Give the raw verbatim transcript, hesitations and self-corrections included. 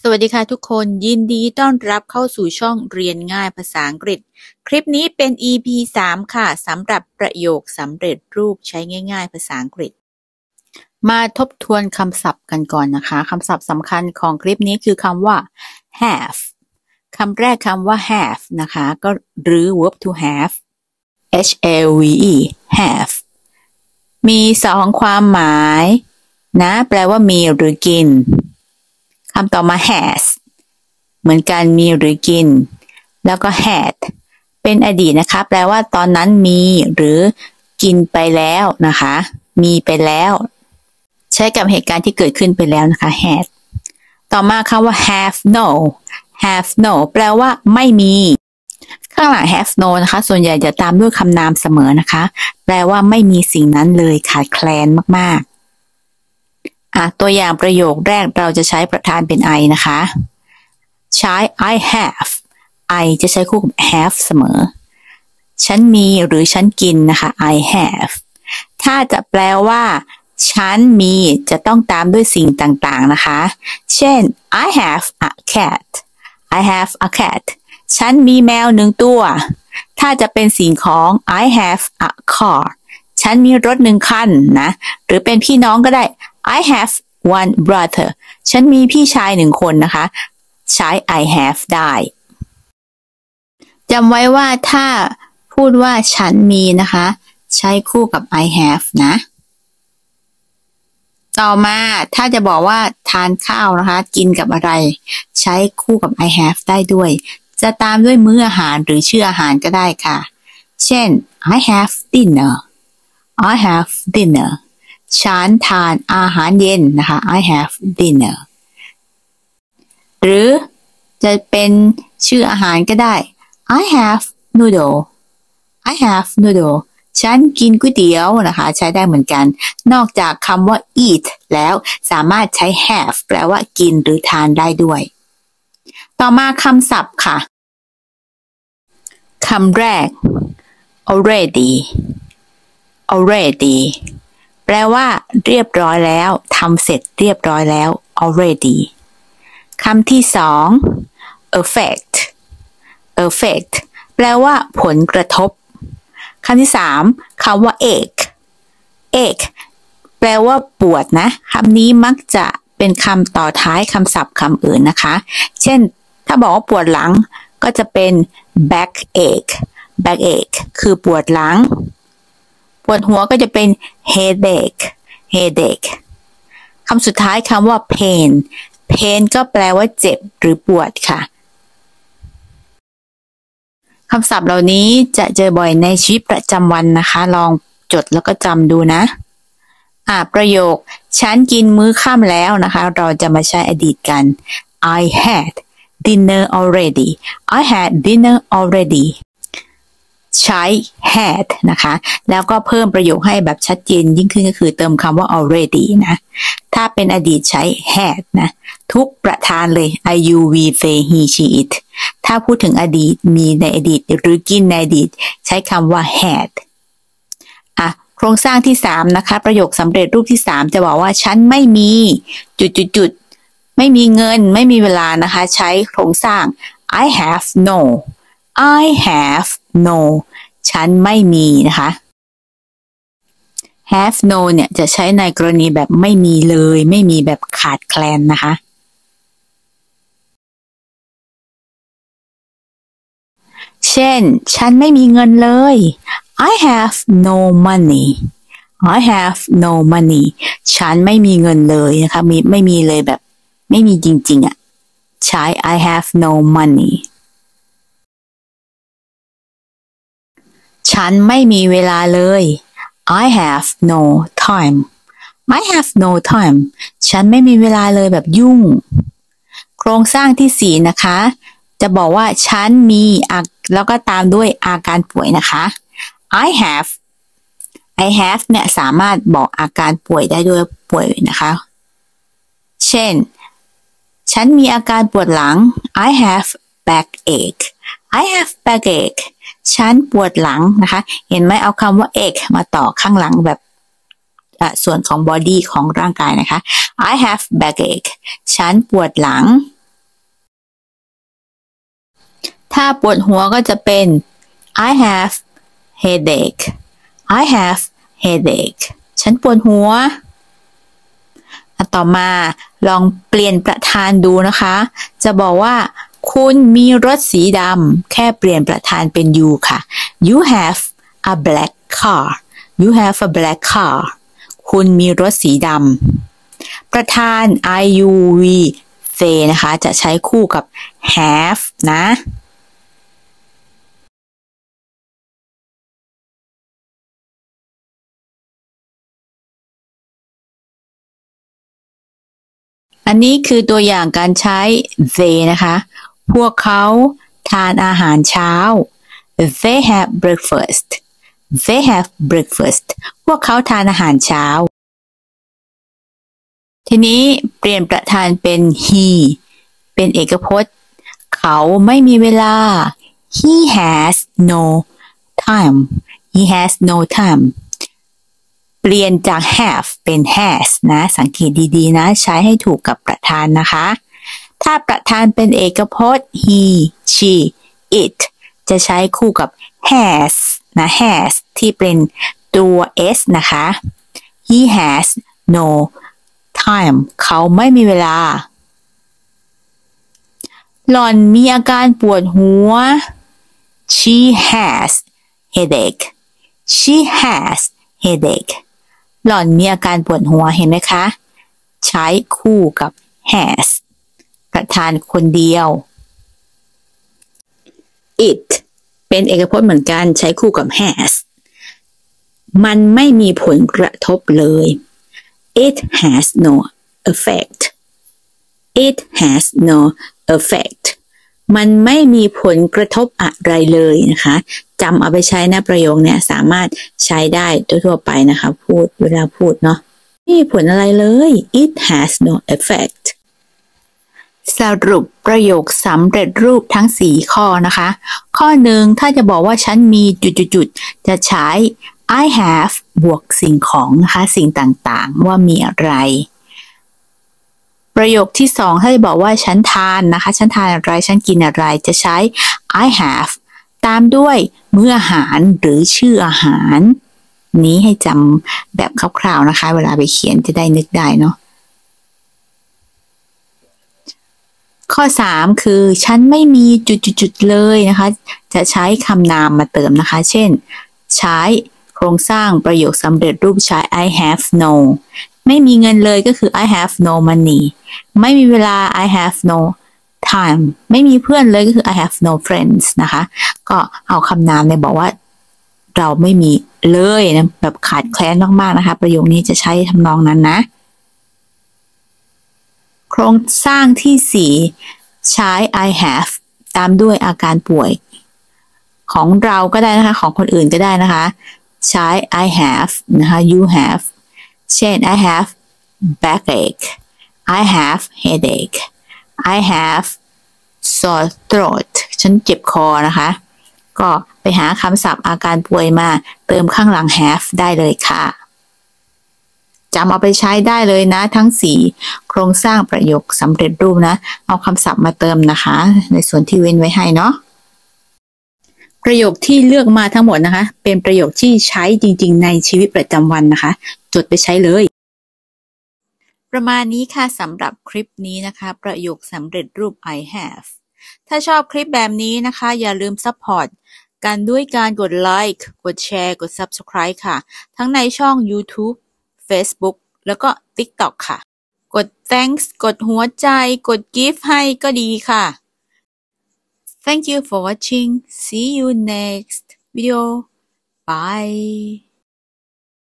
สวัสดีค่ะทุกคนยินดีต้อนรับเข้าสู่ช่องเรียนง่ายภาษาอังกฤษคลิปนี้เป็น อี พี สาม ค่ะสำหรับประโยคสำเร็จรูปใช้ง่ายๆภาษาอังกฤษมาทบทวนคำศัพท์กันก่อนนะคะคำศัพท์สำคัญของคลิปนี้คือคำว่า have คำแรกคำว่า have นะคะก็หรือ verb to have h a v e have มีสองความหมายนะแปลว่ามีหรือกินคำต่อมา has เหมือนกันมีหรือกินแล้วก็ had เป็นอดีตนะคะแปลว่าตอนนั้นมีหรือกินไปแล้วนะคะมีไปแล้วใช้กับเหตุการณ์ที่เกิดขึ้นไปแล้วนะคะ had ต่อมาคำว่า have no have no แปลว่าไม่มีข้างหลัง have no นะคะส่วนใหญ่จะตามด้วยคำนามเสมอนะคะแปลว่าไม่มีสิ่งนั้นเลยขาดแคลนมากๆอ่ะตัวอย่างประโยคแรกเราจะใช้ประธานเป็น I นะคะใช้ I have I จะใช้คู่กับ have เสมอฉันมีหรือฉันกินนะคะ I have ถ้าจะแปลว่าฉันมีจะต้องตามด้วยสิ่งต่างๆนะคะเช่น I have a cat I have a cat ฉันมีแมวหนึ่งตัวถ้าจะเป็นสิ่งของ I have a car ฉันมีรถหนึ่งคันนะหรือเป็นพี่น้องก็ได้I have one brother ฉันมีพี่ชายหนึ่งคนนะคะใช้ I have ได้จำไว้ว่าถ้าพูดว่าฉันมีนะคะใช้คู่กับ I have นะต่อมาถ้าจะบอกว่าทานข้าวนะคะกินกับอะไรใช้คู่กับ I have ได้ด้วยจะตามด้วยมื้ออาหารหรือชื่ออาหารก็ได้ค่ะเช่น I have dinner I have dinnerฉันทานอาหารเย็นนะคะ I have dinner หรือจะเป็นชื่ออาหารก็ได้ I have noodle I have noodle ฉันกินก๋วยเตี๋ยวนะคะใช้ได้เหมือนกันนอกจากคำว่า eat แล้วสามารถใช้ have แปลว่ากินหรือทานได้ด้วยต่อมาคำศัพท์ค่ะคำแรก already alreadyแปลว่าเรียบร้อยแล้วทำเสร็จเรียบร้อยแล้ว already คำที่สอง affect affect แปลว่าผลกระทบคำที่สามคำว่า ache ache แปลว่าปวดนะคำนี้มักจะเป็นคำต่อท้ายคำศัพท์คำอื่นนะคะเช่นถ้าบอกว่าปวดหลังก็จะเป็น backache backache คือปวดหลังปวดหัวก็จะเป็น headache headache คำสุดท้ายคำว่า pain pain ก็แปลว่าเจ็บหรือปวดค่ะคำศัพท์เหล่านี้จะเจอบ่อยในชีวิตประจำวันนะคะลองจดแล้วก็จำดูนะอ่าประโยคฉันกินมื้อค่ำแล้วนะคะเราจะมาใช้อดีตกัน I had dinner already I had dinner alreadyใช้ had นะคะแล้วก็เพิ่มประโยคให้แบบชัดเจนยิ่งขึ้นก็คือเติมคำว่า already นะถ้าเป็นอดีตใช้ had นะทุกประธานเลย I you we they he she it ถ้าพูดถึงอดีตมีในอดีตหรือกินในอดีตใช้คำว่า had อ่ะโครงสร้างที่สามนะคะประโยคสำเร็จรูปที่สามจะบอกว่าฉันไม่มีจุดๆๆไม่มีเงินไม่มีเวลานะคะใช้โครงสร้าง I have no I have no ฉันไม่มีนะคะ have no เนี่ยจะใช้ในกรณีแบบไม่มีเลยไม่มีแบบขาดแคลนนะคะเช่นฉันไม่มีเงินเลย I have no money I have no money ฉันไม่มีเงินเลยนะคะมีไม่มีเลยแบบไม่มีจริงๆอ่ะใช้ I have no moneyฉันไม่มีเวลาเลย I have no time I have no time ฉันไม่มีเวลาเลยแบบยุ่งโครงสร้างที่สี่นะคะจะบอกว่าฉันมีแล้วก็ตามด้วยอาการป่วยนะคะ I have I have เนี่ยสามารถบอกอาการป่วยได้ด้วยป่วยนะคะเช่นฉันมีอาการปวดหลัง I have backache I have backache ฉันปวดหลังนะคะเห็นไหมเอาคำว่า ache มาต่อข้างหลังแบบส่วนของ body ของร่างกายนะคะ I have backache ฉันปวดหลังถ้าปวดหัวก็จะเป็น I have headache I have headache ฉันปวดหัวต่อมาลองเปลี่ยนประธานดูนะคะจะบอกว่าคุณมีรถสีดำแค่เปลี่ยนประธานเป็น you ค่ะ you have a black car you have a black car คุณมีรถสีดำประธาน iuv they นะคะจะใช้คู่กับ have นะอันนี้คือตัวอย่างการใช้ they นะคะพวกเขาทานอาหารเช้า they have breakfast they have breakfast พวกเขาทานอาหารเช้าทีนี้เปลี่ยนประธานเป็น he เป็นเอกพจน์เขาไม่มีเวลา he has no time he has no time เปลี่ยนจาก have เป็น has นะสังเกตดีๆนะใช้ให้ถูกกับประธานนะคะถ้าประธานเป็นเอกพจน์ he she it จะใช้คู่กับ has นะ has ที่เป็นตัว s นะคะ he has no time เขาไม่มีเวลาหล่อนมีอาการปวดหัว she has headache she has headache หล่อนมีอาการปวดหัวเห็นไหมคะใช้คู่กับ has ประธานคนเดียว it เป็นเอกพจน์เหมือนกันใช้คู่กับ has มันไม่มีผลกระทบเลย it has no effect it has no effect มันไม่มีผลกระทบอะไรเลยนะคะจำเอาไปใช้นะประโยคเนี่ยสามารถใช้ได้ทั่วๆไปนะคะพูดเวลาพูดเนาะไม่มีผลอะไรเลย it has no effect สรุปประโยคสำเร็จรูปทั้งสี่ข้อนะคะข้อหนึ่งถ้าจะบอกว่าฉันมีจุดๆๆจะใช้ I have บวกสิ่งของนะคะสิ่งต่างๆว่ามีอะไรประโยคที่สองถ้าจะบอกว่าฉันทานนะคะฉันทานอะไรฉันกินอะไรจะใช้ I have ตามด้วยมื้ออาหารหรือชื่ออาหารนี้ให้จำแบบคร่าวๆนะคะเวลาไปเขียนจะได้นึกได้เนาะข้อสามคือฉันไม่มีจุดๆๆเลยนะคะจะใช้คำนามมาเติมนะคะเช่นใช้โครงสร้างประโยคสำเร็จรูปใช้ I have no ไม่มีเงินเลยก็คือ I have no money ไม่มีเวลา I have no time ไม่มีเพื่อนเลยก็คือ I have no friends นะคะก็เอาคำนามเนี่ยบอกว่าเราไม่มีเลยนะแบบขาดแคลนมากๆนะคะประโยคนี้จะใช้ทำนองนั้นนะโครงสร้างที่สี่ใช้ I have ตามด้วยอาการป่วยของเราก็ได้นะคะของคนอื่นก็ได้นะคะใช้ I have นะคะ you have เช่น I have backache I have headache I have sore throat ฉันเจ็บคอนะคะก็ไปหาคำศัพท์อาการป่วยมาเติมข้างหลัง have ได้เลยค่ะจำเอาไปใช้ได้เลยนะทั้งสี่โครงสร้างประโยคสำเร็จรูปนะเอาคำศัพท์มาเติมนะคะในส่วนที่เว้นไว้ให้เนาะประโยคที่เลือกมาทั้งหมดนะคะเป็นประโยคที่ใช้จริงๆในชีวิตประจำวันนะคะจดไปใช้เลยประมาณนี้ค่ะสำหรับคลิปนี้นะคะประโยคสำเร็จรูป I have ถ้าชอบคลิปแบบนี้นะคะอย่าลืมซัพพอร์ตกันด้วยการกดไลค์กดแชร์กด ซับสไครบ์ ค่ะทั้งในช่อง YouTube Facebook แล้วก็ TikTok ค่ะกด thanks กดหัวใจกด give ให้ก็ดีค่ะ Thank you for watching. See you next video. Bye.